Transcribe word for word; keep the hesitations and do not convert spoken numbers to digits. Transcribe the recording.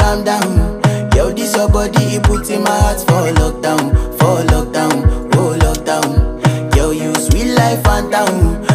calm down. Yo, this your body, it puts in my heart for lockdown, for lockdown, oh lockdown. Yo, you sweet life, phantom.